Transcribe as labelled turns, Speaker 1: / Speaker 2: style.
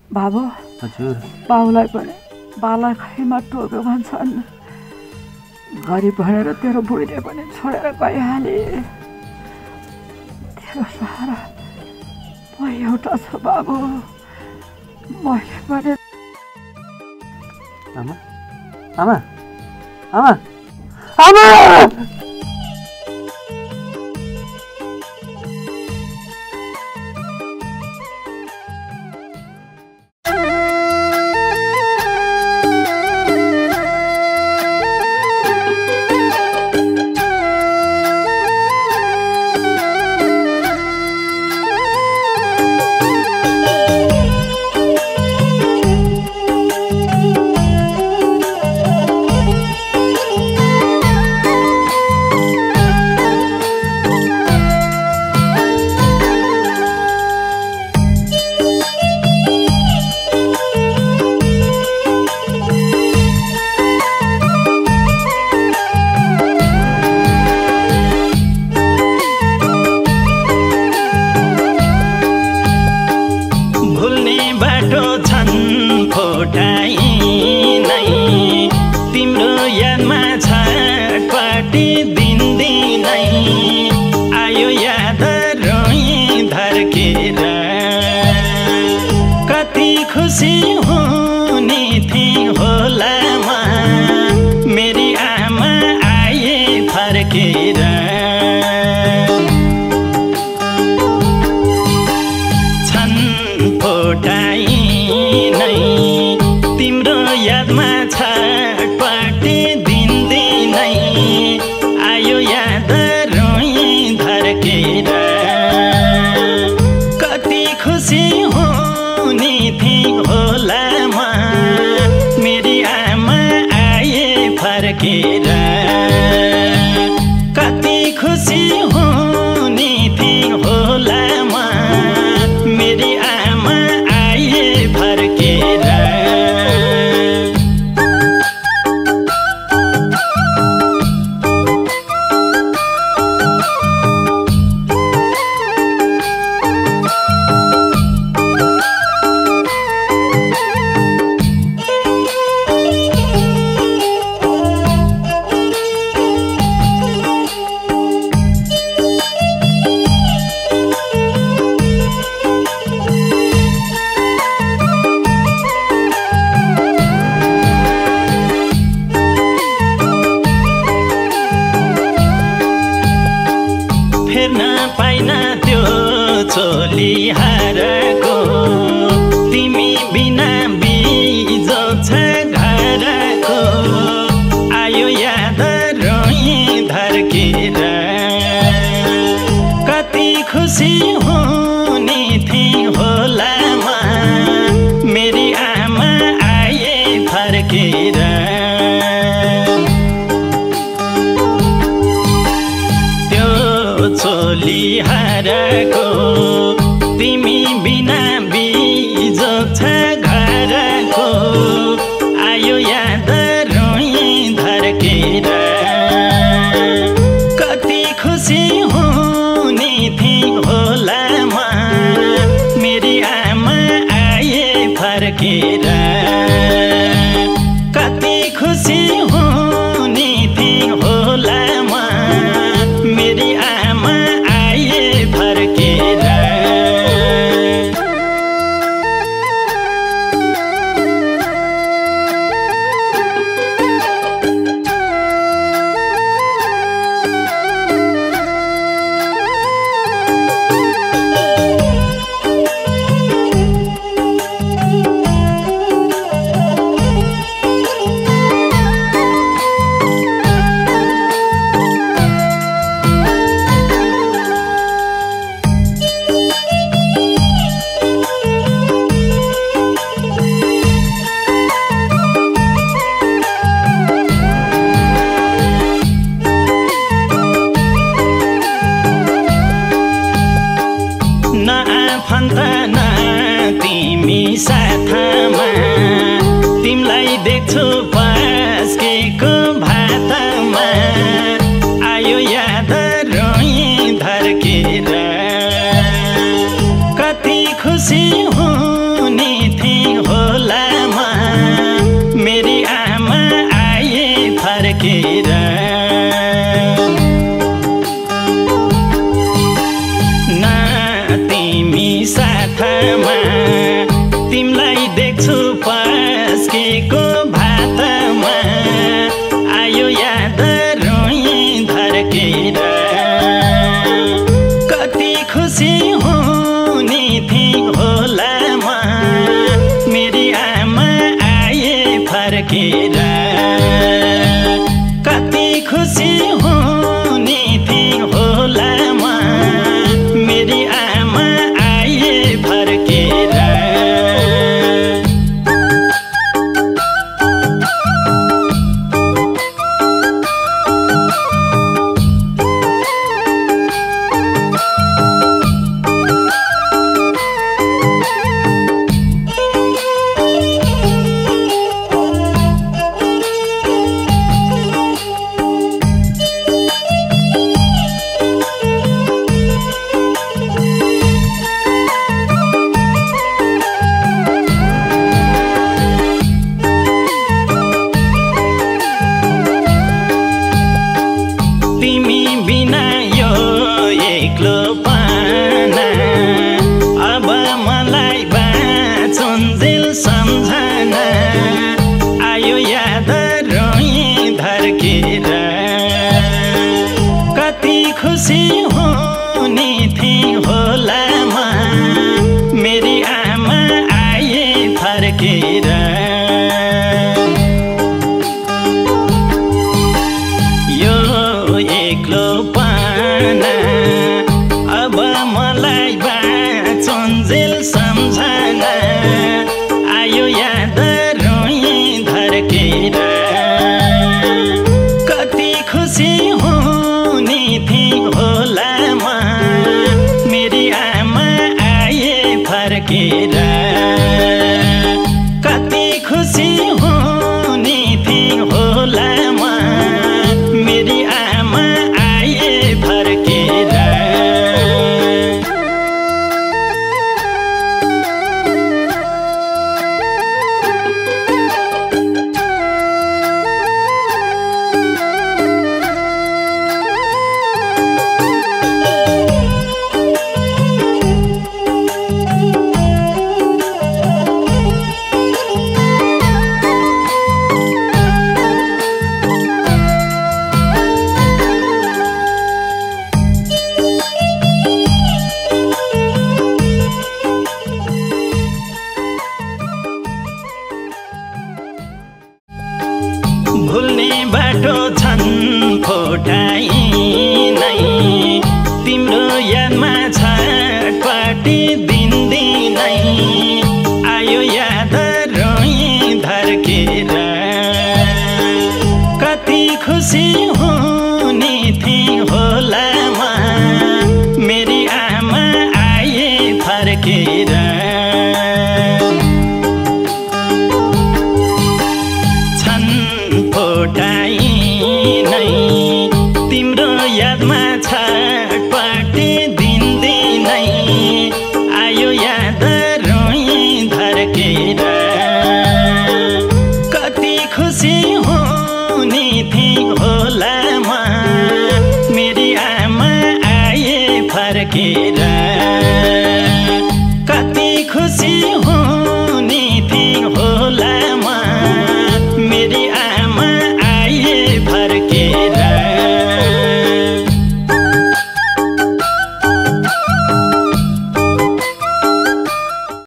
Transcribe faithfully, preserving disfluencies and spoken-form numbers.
Speaker 1: बाबु
Speaker 2: हजुर
Speaker 1: बाउलाई पनि बालाई खैमा टोक्यो भन्छन्। गरिब भनेर तेरो बुढीले पनि छोडेर गइहाले। तेरो सहारा म एउटा छ बाबु। मैले पनि
Speaker 2: आमा आमा आमा आमा
Speaker 3: खुसी हुने थिए फर्केर कति खुसी हुने थिए होला म मेरी आमा आए फर्केर कति खुसी हुने थिए होला म मेरी आमा आए फर्केर तिमी बिना यो एक्लो पाना अब मलाई बाँचुन्जेल सम्झना आयो याद रोई धर्केर कति खुसी हुने थिए होला म मेरी आमा आए फर्केर एक्लो पाना अब मलाई बाँचुन्जेल सम्झना आयो याद रोई धर्केर कति खुसी हुने थिए होला म मेरी आमा आए फर्केर कति खुसी हुने थिए होला म मेरी आमा आए फर्केर भुल्ने बाटो छन् फोटाइ नै तिम्रो यादमा छटपटी दिन दिनै आयो याद रोई धर्केर कति खुसी हुने थिए होला म मेरी आमा आए फर्केर फोटाइ नै तिम्रो यादमा छ